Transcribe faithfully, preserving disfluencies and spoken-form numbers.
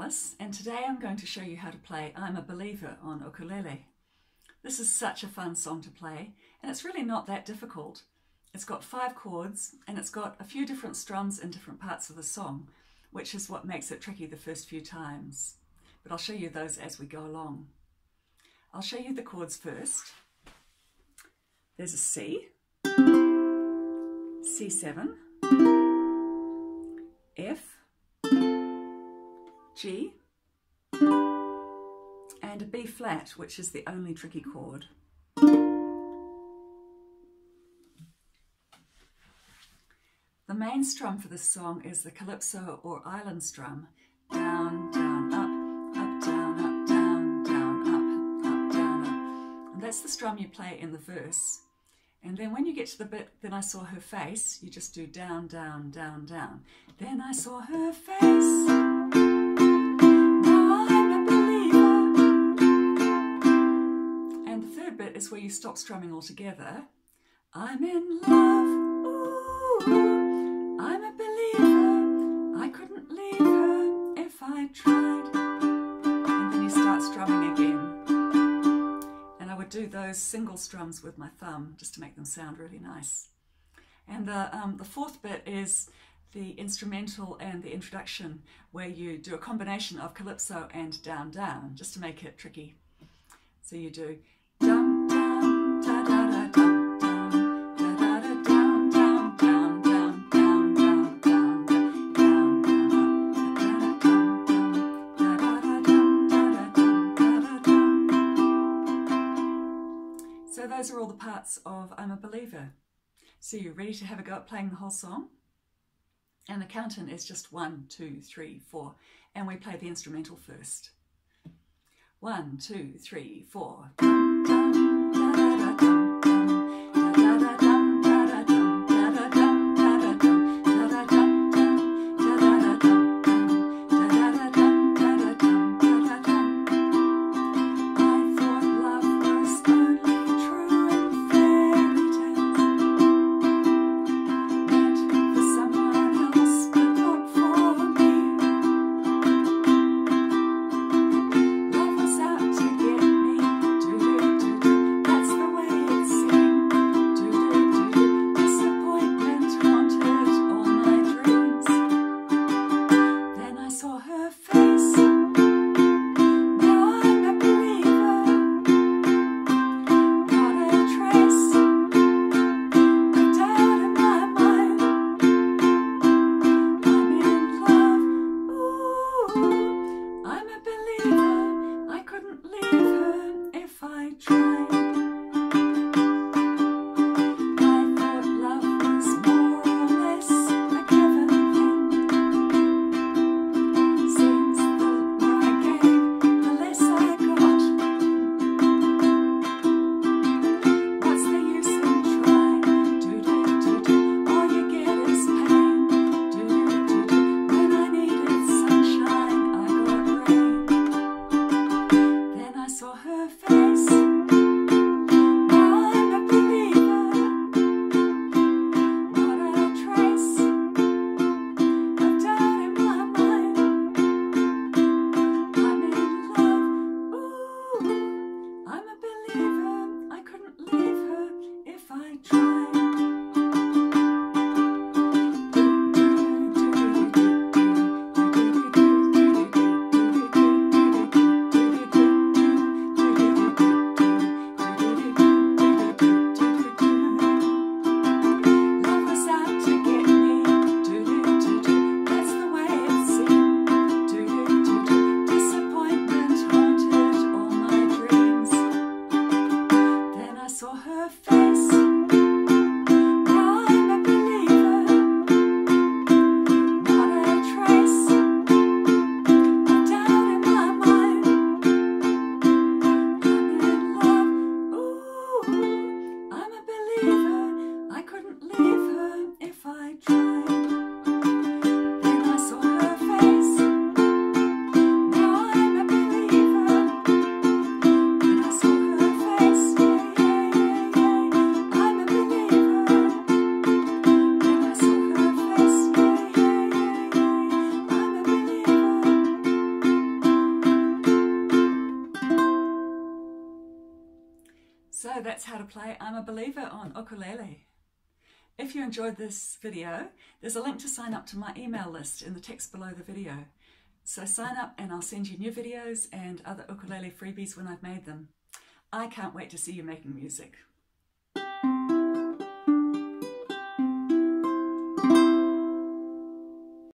Alice, and today I'm going to show you how to play I'm a Believer on ukulele. This is such a fun song to play, and it's really not that difficult. It's got five chords and it's got a few different strums in different parts of the song, which is what makes it tricky the first few times. But I'll show you those as we go along. I'll show you the chords first. There's a C, C seven, F, G, and a B flat, which is the only tricky chord. The main strum for this song is the calypso or island strum. Down, down, up, up, down, up, down, down, up, up, down, up. And that's the strum you play in the verse. And then when you get to the bit, then I saw her face, you just do down, down, down, down. Then I saw her face. Now I'm a believer. And the third bit is where you stop strumming altogether. I'm in love. Ooh, I'm a believer. I couldn't leave her if I tried. And then you start strumming again. Do those single strums with my thumb just to make them sound really nice. And the, um, the fourth bit is the instrumental and the introduction, where you do a combination of calypso and down down just to make it tricky. So you do dum dum da da da dum dum da da da down down down down down down down down So those are all the parts of I'm a Believer. So you're ready to have a go at playing the whole song? And the count-in is just one, two, three, four. And we play the instrumental first. One, two, three, four. Dum, dum, da, da, da, dum, dum, da, da, da, dum, da, da, dum, da, da, dum, da, da, dum, da, da, dum, dum, da, da, da, dum, dum, da, da, da, dum, da, da, dum, da, da, dum. I thought love was only true in fairy tales, meant for someone else but not for me. Love was out to get me. Do you So that's how to play I'm a Believer on ukulele. If you enjoyed this video, there's a link to sign up to my email list in the text below the video. So sign up and I'll send you new videos and other ukulele freebies when I've made them. I can't wait to see you making music.